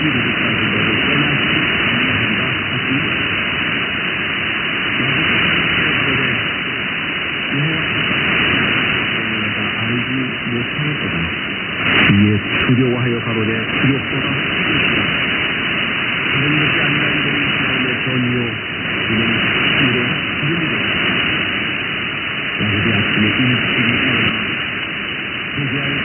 이르기까지 너를 떠나지 아니한다 하시니 내가 알지 못하였거든. 이에 두려워하여 가로되 두렵도다 하시니라. 다른 것이 아니라 이는 하나님의 전이요 이는 하늘의 기름이라. 야곱이 아침에 일찍이 일어나 고개하여서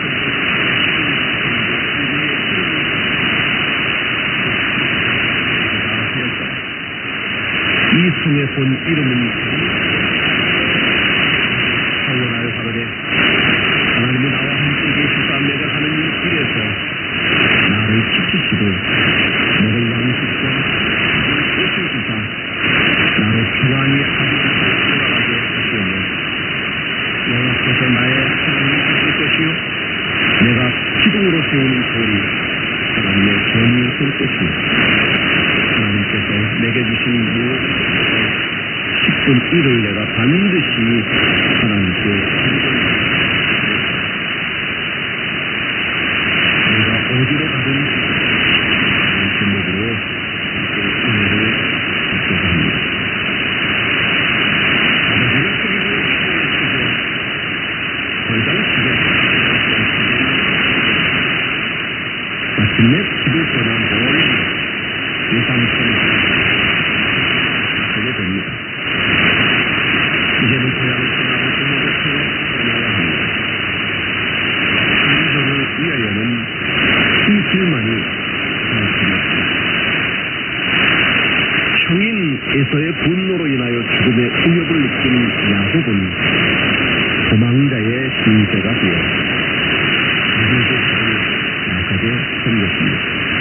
이 성에 본 이름은 하원하여 가로되 하나님이 나와 함께 계시사 내가 가는 이 길에서 나를 지키시고 너를 양식과 꽃을 주사 나로 평안히 돌아가게 하시오며 여호와께서 나의 하나님이 되실 것이요 내가 기둥으로 세우는 돌이 하나님의 전이 될 것이요 하나님께서 내게 주신 무엇에서 10분 1을 내가 반드시 하나님께 드리겠습니다. 내가 어디로 가든지 제목으로 은혜를 받고자 합니다. 아버지를 그리고 기도하시고 더 이상 마침내 집을 떠나 멀리 예상처럼 하게 됩니다. 이제는 고향을 떠나고 부모를 떠나야 합니다. 인생을 위하여는 이 길만이 하나뿐입니다. 형인 에서의 분노로 인하여 죽음의 위협을 느낀 야곱은 도망자의 신세가 되어 자기에게 나가게 된 것입니다.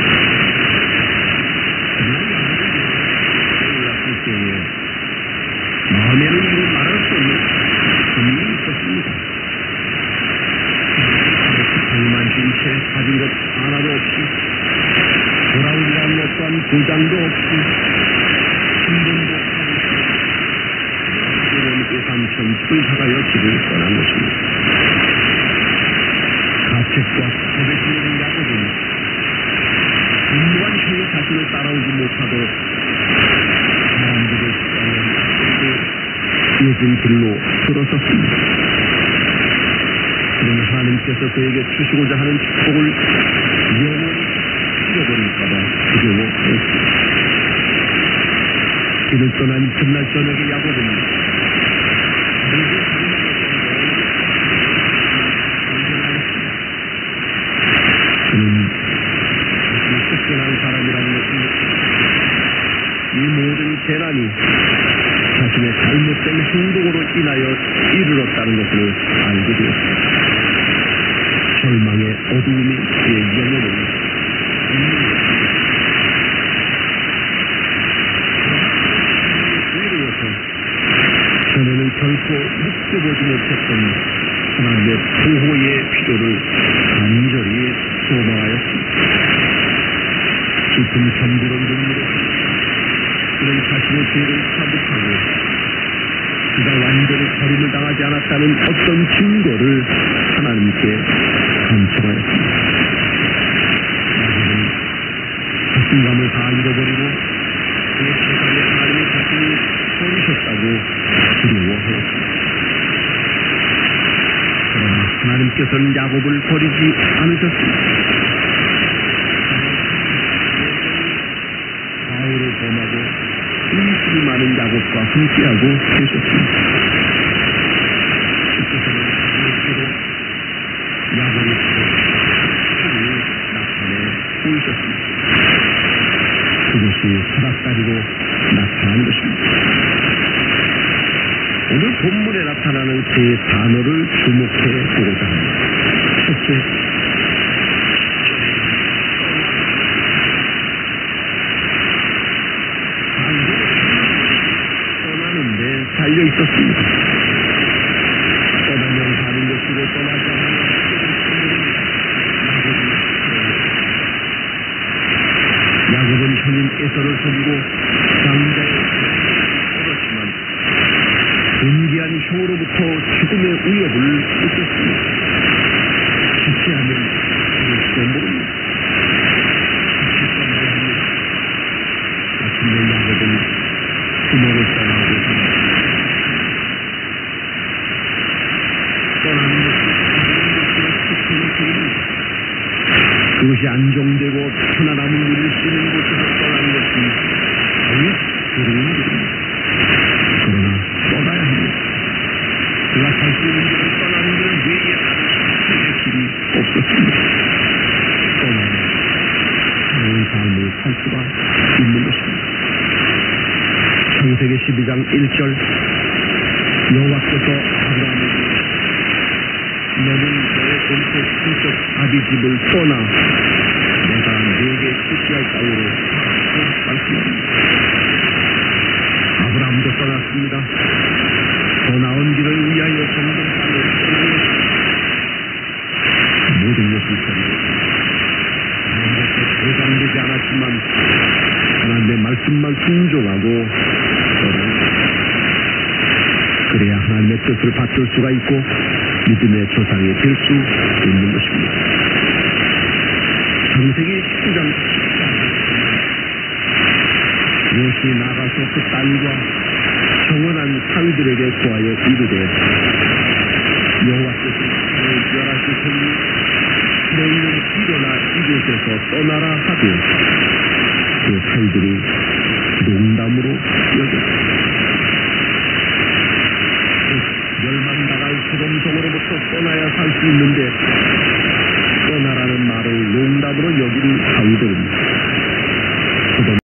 마음에는 이루 말할 수 없는 고민이 있었습니다. 방만신 채 가진 것 하나도 없이 돌아오리라는 것 또한 도장도 없이 신분도 없이 삼천 불사가여 집을 떠난 것입니다. 가책과 겁에 지는 야곱은 분노한 형의 자신을 따라오지 못하도록 사람들을 요즘 길로 들어섰습니다. 그러나 하나님께서 그에게 주시고자 하는 축복을 영원히 잃어버릴까봐 두려워했습니다. 길을 떠난 첫날 저녁에 야곱은 그는 특별한 사람이라는 것을 이 모든 재난이 자신의 잘못된 행동으로 인하여 이르렀다는 것을 알게 되었습니다. 절망의 어두움이 그의 영혼을 이루어서 전에는 결코 느껴보지 못했던 하나님의 보호의 필요를 간절히 소망하였습니다. 깊은 잠들은 눈물을 그는 자신의 죄를 자복하고 그가 완전히 버림을 당하지 않았다는 어떤 증거를 하나님께 간청하였습니다. 야곱은 자신감을 다 잃어버리고 그의 세상에 하나님의 자신이 버리셨다고 두려워하였습니다. 그러나 하나님께서는 야곱을 버리지 않으셨습니다. 바울을 범하고 의심이 많은 야곱과 함께하고 계셨습니다. 주께서는 야곱의 힘을 나타내 보이셨습니다. 그것이 사닥다리로 나타난 것입니다. 오늘 본문에 나타나는 세 단어를 주목해 보고자 합니다. 첫째, 떠나는데 달려 있었습니다. 떠나면 가는 것이고 떠나지 않으면 야곱은 형인 에서를 속이고 장자의 얻었지만 은기한 형으로부터 죽음의 위협을 느꼈습니다. 지체하면 그럴지도 모릅니다. 지체하면 하나 남은 일을 쉬는 곳에서 떠나는 것이 아주 두려운 일입니다. 그러나 떠나야 합니다. 그가 살 수 있는 길을 떠나는 길은 외에 다른 선택의 길이 없었습니다. 떠나야 새로운 삶을 살 수가 있는 것입니다. 창세기 12장 1절 여호와께서 아브라함에게 너는 너의 본토 친척 아비 집을 떠나 내가 네게 지시할 땅으로 가라고 말씀합니다. 아브라함도 떠났습니다. 더 나은 길을 위하여 점점 땅을 떠나는 것입니다. 모든 것을 버리고 하나님께 보장되지 않았지만 하나님의 말씀만 순종하고 그래야 하나님의 뜻을 받들 수가 있고 믿음의 조상이 될 수 있는 것입니다. 창세기 19장 롯이 나가서 그 땅과 정원한 상들에게 구하여 이르되 여호와께서 나를 멸하실 테니 너희는 일어나 이곳에서 떠나라 하되 그 상들이 농담으로 여겼다. 멸망당할 소돔성으로부터 떠나야 살 수 있는데 떠나라는 말을 농담으로 여긴 상들은